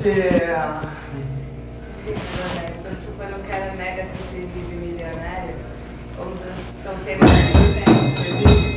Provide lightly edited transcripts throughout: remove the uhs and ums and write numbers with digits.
Tipo, eu não quero mega se vive milionário, outros solteiros milionário.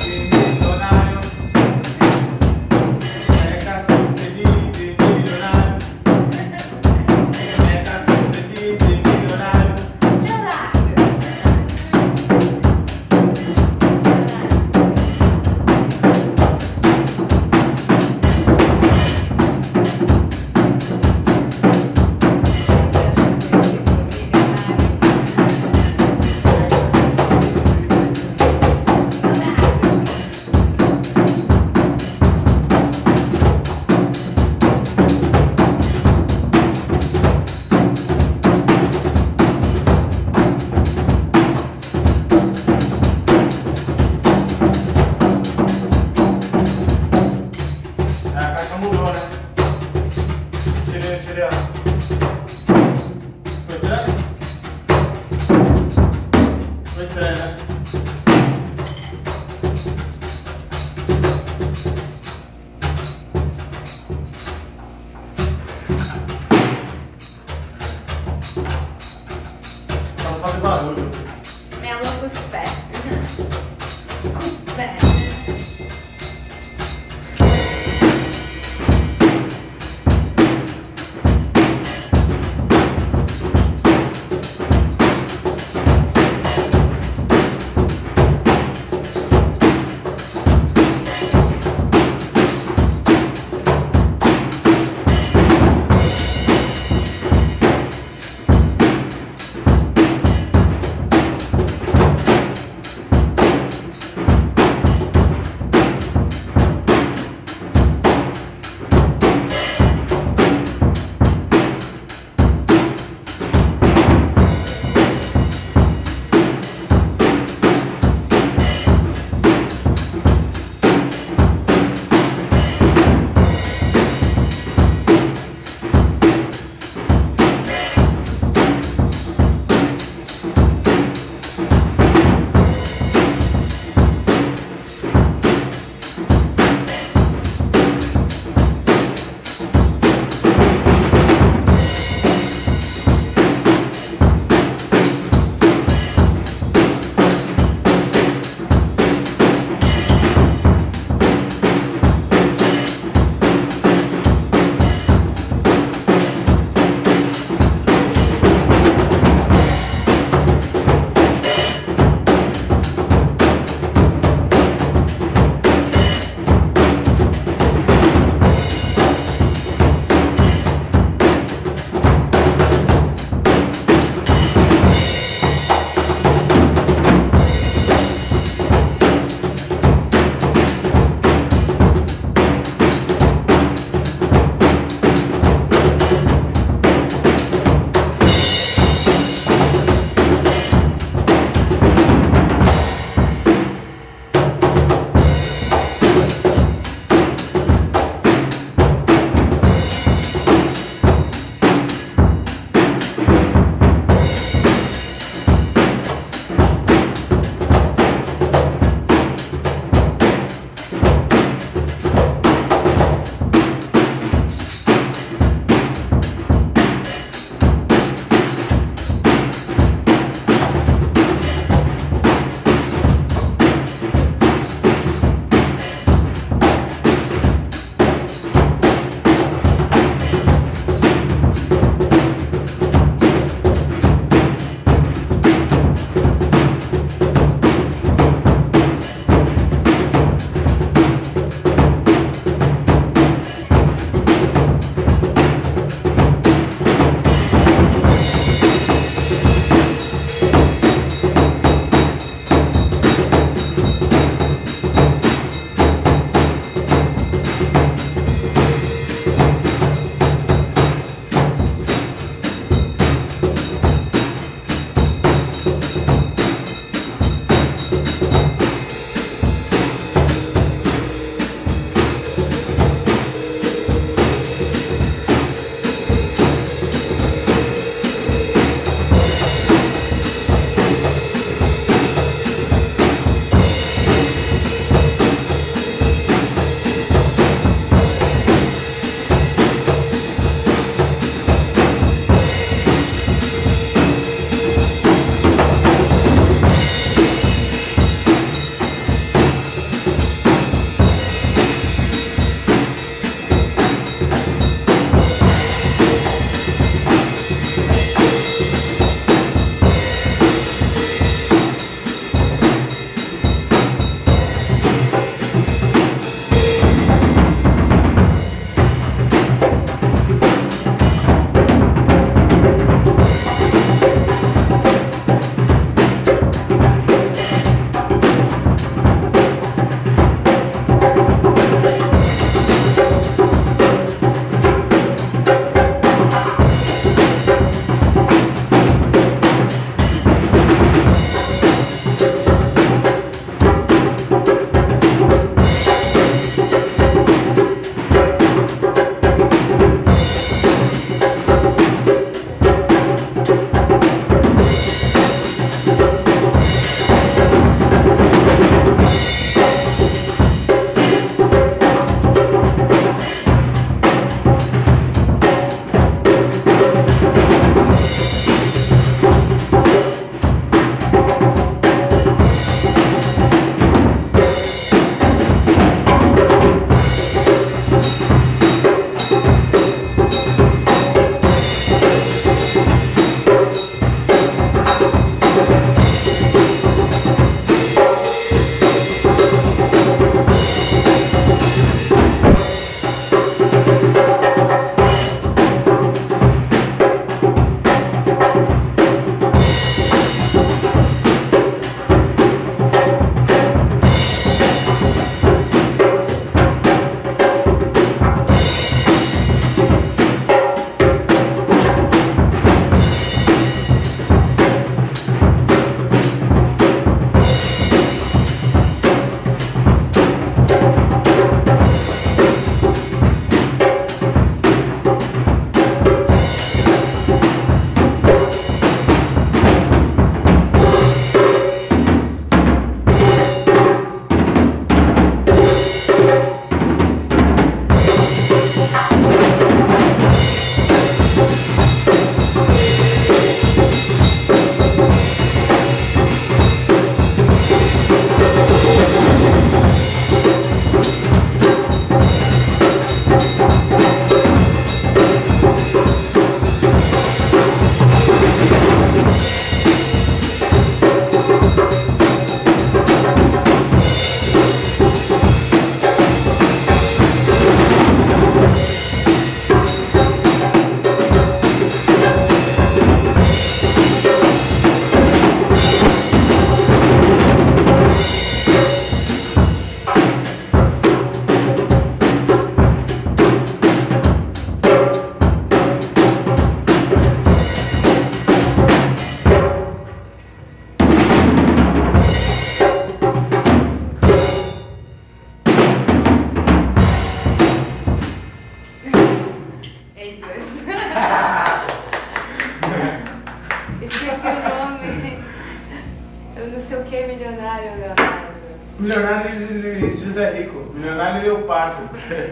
Milionário e José Rico. Milionário e Leopardo.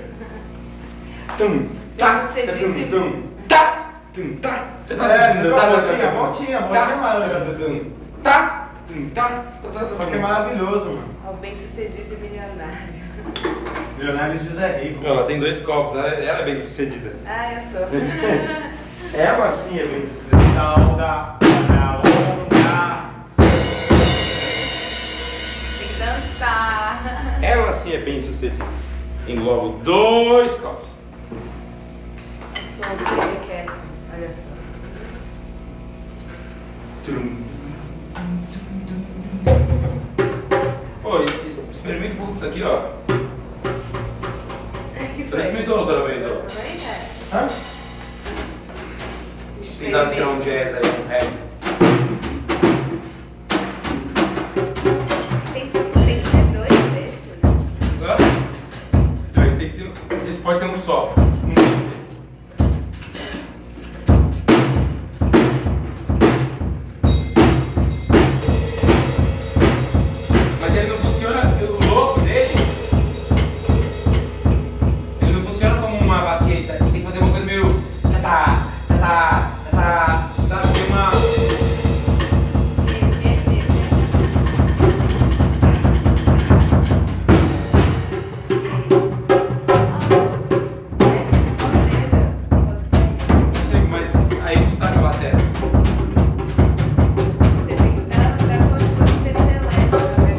Você disse... Voltinha maravilhoso. Só que é maravilhoso, mano. Ó, bem sucedido e milionário. Milionário e José Rico. Ela tem 2 copos, ela é bem sucedida. Ah, eu sou. Ela sim é bem sucedida. Tem que dançar. Ela sim é bem sucedida. Englobo 2 copos. Sou o que enriquece. Olha só. Ô, experimenta um pouco disso aqui, ó. Que Você foi? experimentou outra vez, ó. Você também, né? Hã? Tentar tirar um jazz aí, um rap. Tem que ter 2 desses, né? Hã? 2 tem que ter. Esse pode ter um só. Um tem que ter. Mas ele não funciona, o louco dele, ele não funciona como uma baqueta. Tem que fazer uma coisa meio. Dá pra ter uma. Não sei, mas aí não sabe a bateria. Você tem que dar como se fosse peteleco, né?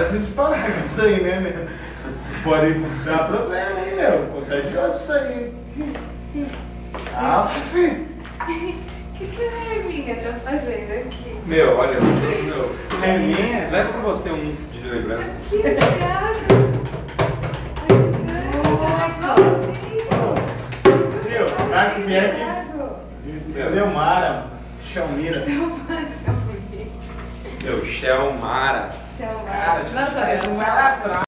Agora se a gente parar com isso aí, né, meu? Isso pode dar problema, hein, meu? Contagioso isso aí. Aff! O que a Herminha tá fazendo aqui? Meu, olha, meu. É minha? Leva pra você um de lembrança. Aqui, Thiago. Meu, a que é que... Leomara, Chalmira. Leomara, Chalmira. Meu, Shell Mara. Chalmara. Cara, parece um malandrão.